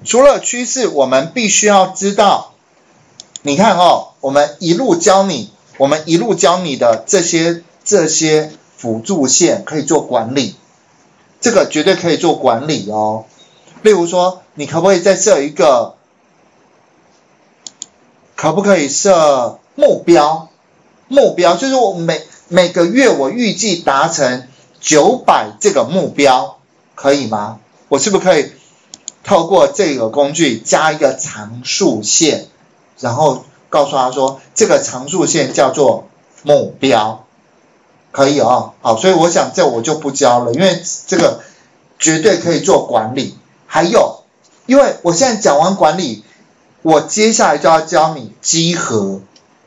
除了趋势，我们必须要知道，你看哦，我们一路教你的这些辅助线可以做管理，这个绝对可以做管理哦。例如说，你可不可以再设一个？可不可以设目标？目标就是我每个月我预计达成900这个目标，可以吗？我是不是可以透过这个工具加一个常数线，然后告诉他说这个常数线叫做目标，可以哦。好，所以我想这我就不教了，因为这个绝对可以做管理。还有，因为我现在讲完管理，我接下来就要教你稽核。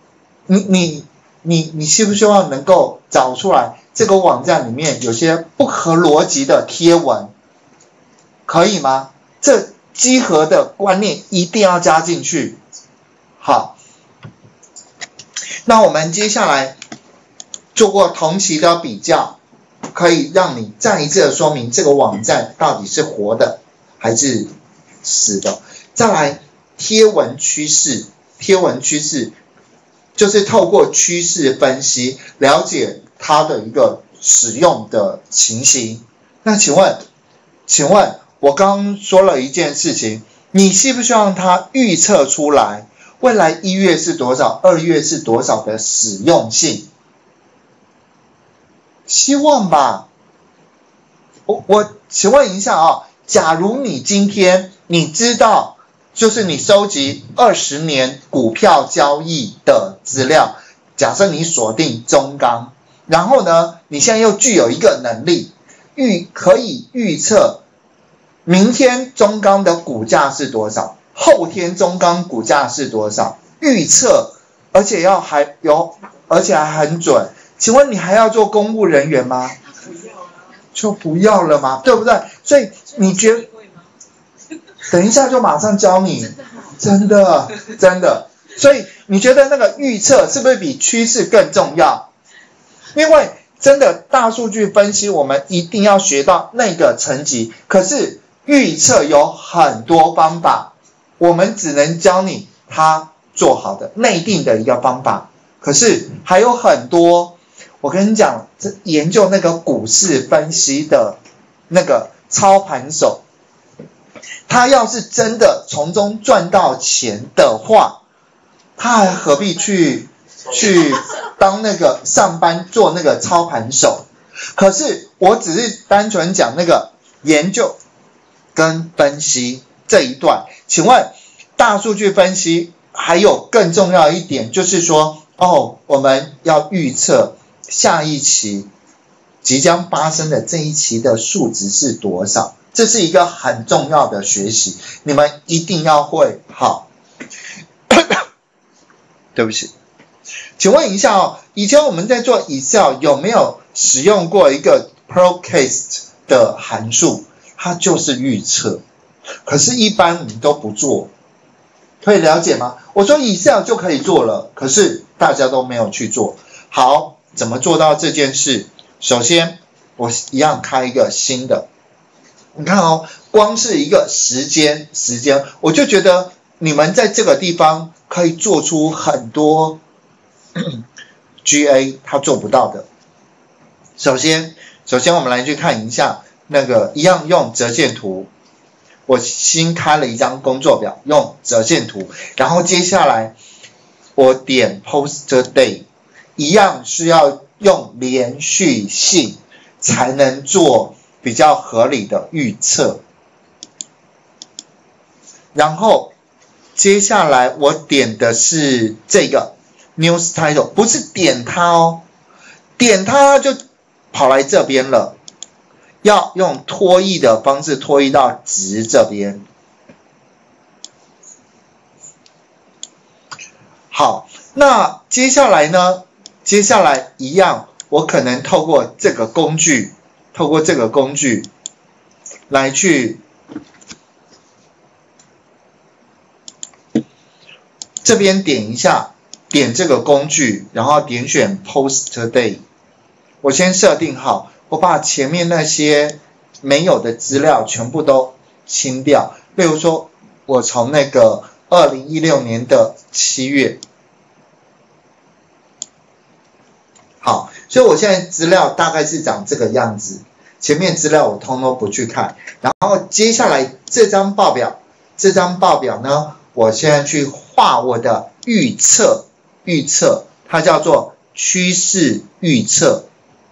你希不希望能够找出来这个网站里面有些不合逻辑的贴文，可以吗？这稽核的观念一定要加进去。好，那我们接下来做过同期的比较，可以让你再一次的说明这个网站到底是活的还是死的。再来，贴文趋势就是透过趋势分析了解它的一个使用的情形。那请问我刚刚说了一件事情，你希不希望它预测出来未来1月是多少，2月是多少的使用性？希望吧。我请问一下啊，假如你今天你知道，就是你收集20年股票交易的资料，假设你锁定中钢，然后呢，你现在又具有一个能力，可以预测明天中钢的股价是多少，后天中钢股价是多少，预测，而且还很准。请问你还要做公务人员吗？就不要了嘛，对不对？所以你觉得，等一下就马上教你，真的。所以你觉得那个预测是不是比趋势更重要？因为真的大数据分析，我们一定要学到那个层级。可是预测有很多方法，我们只能教你它做好的内定的一个方法。可是还有很多，我跟你讲，研究那个股市分析的那个操盘手，他要是真的从中赚到钱的话，他还何必去当那个上班做那个操盘手？可是我只是单纯讲那个研究跟分析这一段。请问大数据分析还有更重要一点，就是说我们要预测下一期即将发生的这一期的数值是多少，这是一个很重要的学习，你们一定要会好。对不起，请问一下以前我们在做 Excel 有没有使用过一个 Procast 的函数？它就是预测，可是一般我们都不做，可以了解吗？我说 Excel 就可以做了，可是大家都没有去做。好，怎么做到这件事？首先我一样开一个新的，你看光是一个时间我就觉得你们在这个地方可以做出很多GA 他做不到的。首先我们来去看一下那个一样用折线图，我新开了一张工作表用折线图，然后接下来我点 Post Day， 一样是要用连续性才能做比较合理的预测。然后接下来我点的是这个 News Title， 不是点它点它就跑来这边了，要用拖移的方式拖移到值这边。好，那接下来一样，我可能透过这个工具来去这边点一下，点这个工具，然后点选 Post Day。我先设定好，我把前面那些没有的资料全部都清掉。例如说， 我从那个2016年的7月。好，所以我现在资料大概是长这个样子，前面资料我通通不去看，然后接下来这张报表呢，我现在去画我的预测，它叫做趋势预测。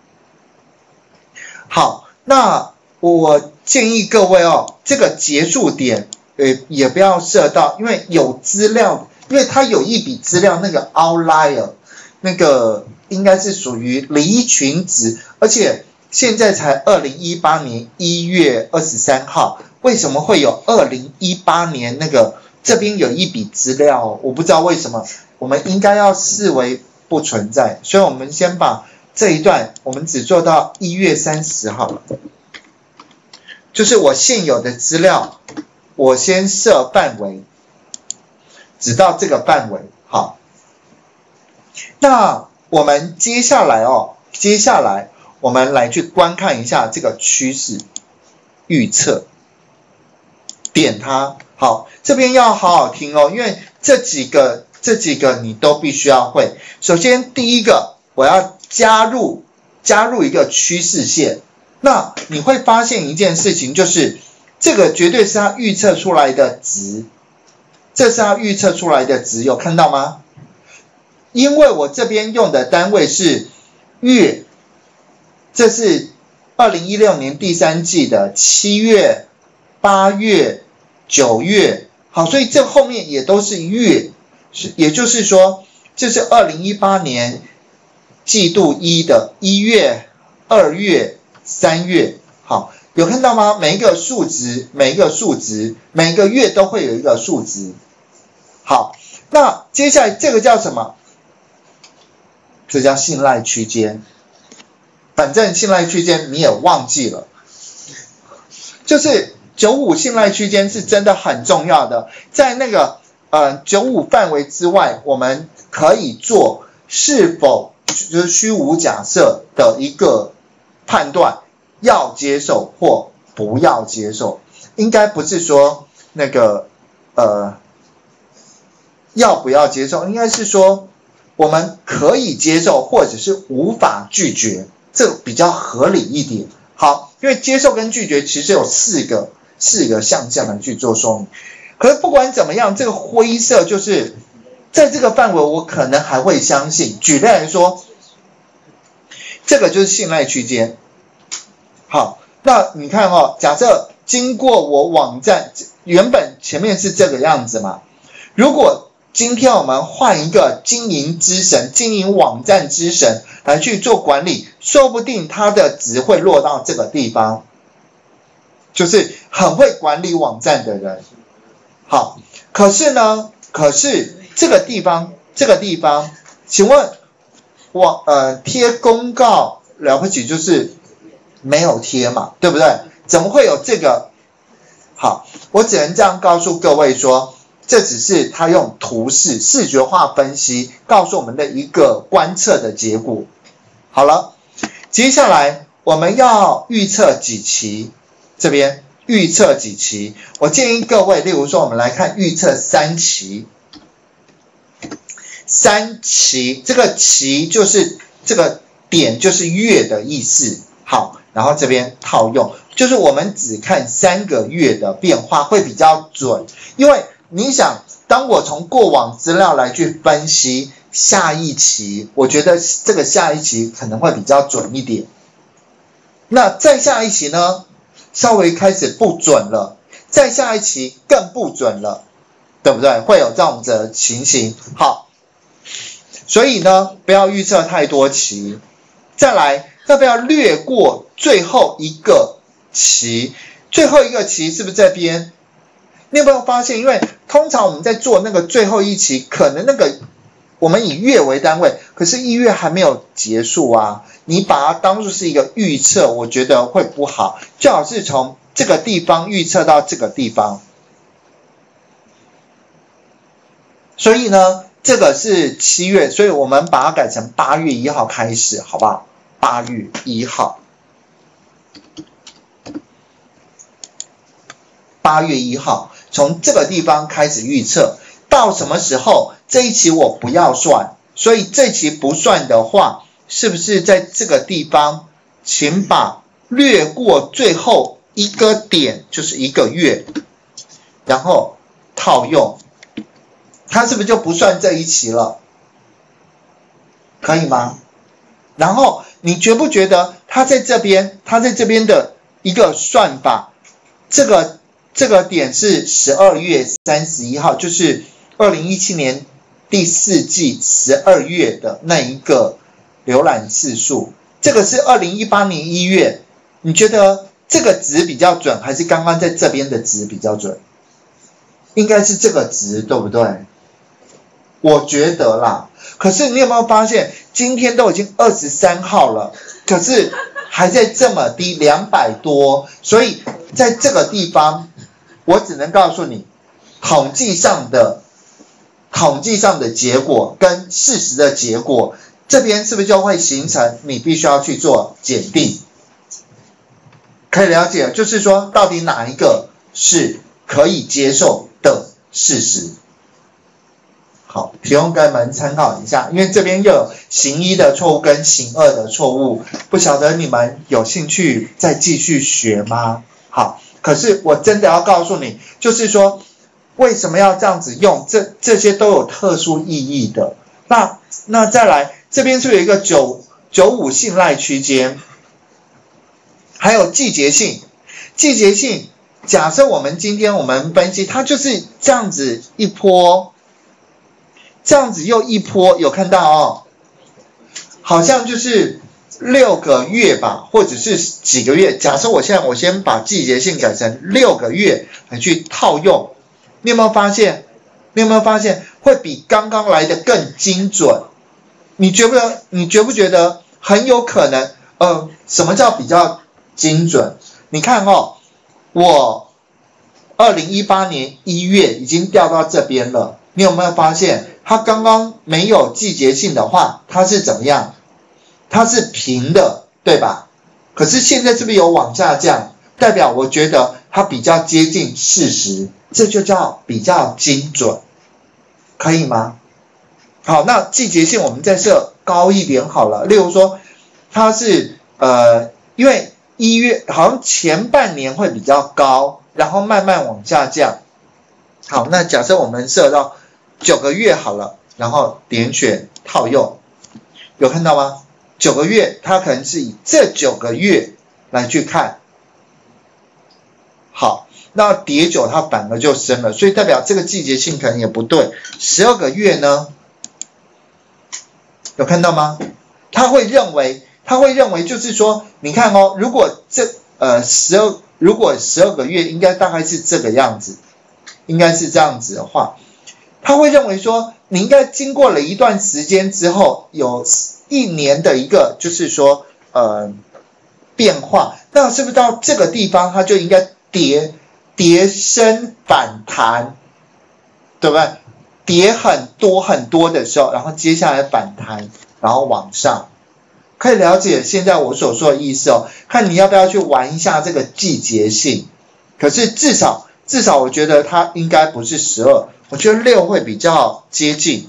好，那我建议各位哦，这个结束点也不要设到，因为有资料，因为它有一笔资料那个 outlier， 那个应该是属于离群值，而且现在才2018年1月23号，为什么会有2018年那个这边有一笔资料，我不知道为什么，我们应该要视为不存在，所以我们先把这一段我们只做到1月30号了，就是我现有的资料，我先设范围，只到这个范围。好，那我们接下来我们来去观看一下这个趋势预测，点它。好，这边要好好听哦，因为这几个你都必须要会。首先第一个，我要加入一个趋势线。那你会发现一件事情，就是这个绝对是它预测出来的值，这是它预测出来的值，有看到吗？因为我这边用的单位是月，这是2016年第3季的7月、8月、9月，好，所以这后面也都是月，也就是说，这是2018年季度1的1月、2月、3月，好，有看到吗？每一个数值，每一个月都会有一个数值。好，那接下来这个叫什么？这叫信赖区间。反正信赖区间你也忘记了，就是95信赖区间是真的很重要的，在那个95范围之外，我们可以做是否就是虚无假设的一个判断，要接受或不要接受，应该不是说那个要不要接受，应该是说我们可以接受或者是无法拒绝，这比较合理一点。好，因为接受跟拒绝其实有四个象限来去做说明。可是不管怎么样，这个灰色就是在这个范围我可能还会相信。举例来说，这个就是信赖区间。好，那你看哦，假设经过我网站，原本前面是这个样子嘛，如果今天我们换一个经营之神、经营网站之神来去做管理，说不定它的值会落到这个地方，就是很会管理网站的人。好，可是这个地方，请问贴公告了不起就是没有贴嘛，对不对？怎么会有这个？好，我只能这样告诉各位说，这只是他用图示视觉化分析告诉我们的一个观测的结果。好了，接下来我们要预测几期，这边预测几期，我建议各位，例如说我们来看预测3期。3期，这个期就是这个点就是月的意思。好，然后这边套用，就是我们只看3个月的变化会比较准，因为你想，当我从过往资料来去分析下一期，我觉得这个下一期可能会比较准一点。那再下一期呢，稍微开始不准了，再下一期更不准了，对不对？会有这种的情形。好，所以呢，不要预测太多期。再来，要不要略过最后一个期？最后一个期是不是这边？你有没有发现，因为通常我们在做那个最后一期，可能那个我们以月为单位，可是1月还没有结束啊，你把它当作是一个预测，我觉得会不好，最好是从这个地方预测到这个地方。所以呢，这个是7月，所以我们把它改成8月1号开始，好不好？8月1号。8月1号， 从这个地方开始预测，到什么时候这一期我不要算，所以这期不算的话，是不是在这个地方，请把略过最后一个点，就是1个月，然后套用，它是不是就不算这一期了？可以吗？然后你觉不觉得它在这边的一个算法，这个点是12月31号，就是2017年第4季12月的那一个浏览次数，这个是2018年1月，你觉得这个值比较准，还是刚刚在这边的值比较准？应该是这个值，对不对？我觉得啦。可是你有没有发现，今天都已经23号了，可是还在这么低，200多，所以在这个地方，我只能告诉你，统计上的结果跟事实的结果，这边是不是就会形成你必须要去做检定？可以了解，就是说到底哪一个是可以接受的事实？好，提供给你们参考一下，因为这边又有行1的错误跟行2的错误，不晓得你们有兴趣再继续学吗？好，可是我真的要告诉你，就是说为什么要这样子用，这些都有特殊意义的。那再来，这边是有一个95信赖区间，还有季节性。季节性，假设我们今天我们分析，它就是这样子一波。这样子又一波，有看到哦？好像就是6个月吧，或者是几个月。假设我先把季节性改成6个月来去套用，你有没有发现会比刚刚来的更精准？你觉不觉得很有可能？什么叫比较精准？你看哦，我2018年1月已经调到这边了，你有没有发现？它刚刚没有季节性的话，它是怎么样？它是平的，对吧？可是现在是不是有往下降？代表我觉得它比较接近事实，这就叫比较精准，可以吗？好，那季节性我们再设高一点好了。例如说，它是因为1月好像前半年会比较高，然后慢慢往下降。好，那假设我们设到9个月好了，然后点选套用，有看到吗？9个月，它可能是以这9个月来去看。好，那叠9它反而就升了，所以代表这个季节性可能也不对。12个月呢？有看到吗？他会认为就是说，你看哦，如果12个月应该大概是这个样子，应该是这样子的话。他会认为说，你应该经过了一段时间之后，有1年的一个就是说变化，那是不是到这个地方它就应该跌升反弹，对不对？跌很多的时候，然后接下来反弹，然后往上，可以了解现在我所说的意思哦。看你要不要去玩一下这个季节性，可是至少我觉得它应该不是12。我觉得6会比较接近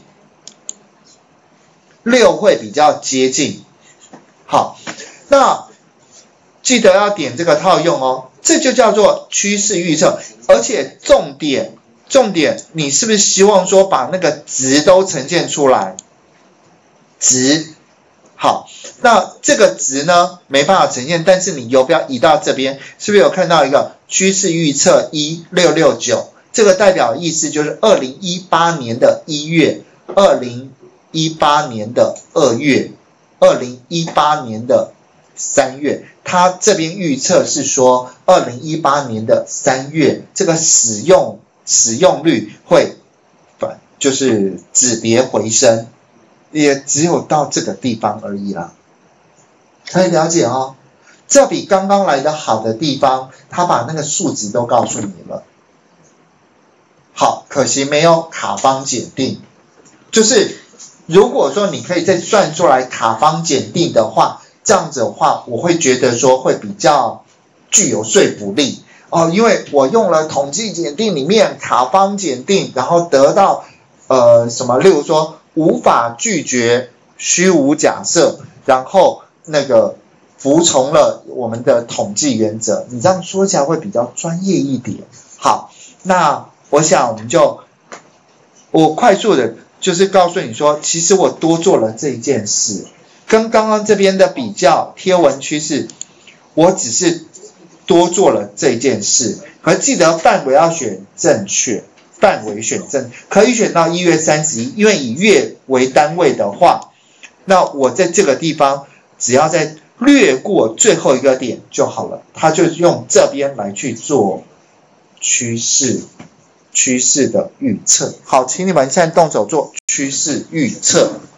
，6会比较接近。好，那记得要点这个套用哦，这就叫做趋势预测。而且重点，你是不是希望说把那个值都呈现出来？值，好，那这个值呢没办法呈现，但是你要不要移到这边？是不是有看到一个趋势预测1669？这个代表意思就是2018年的1月、2018年的2月、2018年的3月，它这边预测是说2018年的3月这个使用率会就是止跌回升，也只有到这个地方而已啦。可以了解哦，这比刚刚来的好的地方，它把那个数值都告诉你了。好，可惜没有卡方检定，就是如果说你可以再算出来卡方检定的话，这样子的话，我会觉得说会比较具有说服力， 因为我用了统计检定里面卡方检定，然后得到什么，例如说无法拒绝虚无假设，然后那个服从了我们的统计原则，你这样说起来会比较专业一点。好，那我想我快速的就是告诉你说，其实我多做了这件事，跟刚刚这边的比较贴文趋势，我只是多做了这件事，可记得范围要选正确，范围选正，可以选到1月31，因为以月为单位的话，那我在这个地方只要再略过最后一个点就好了，它就用这边来去做趋势的预测。好，请你们现在动手做趋势预测。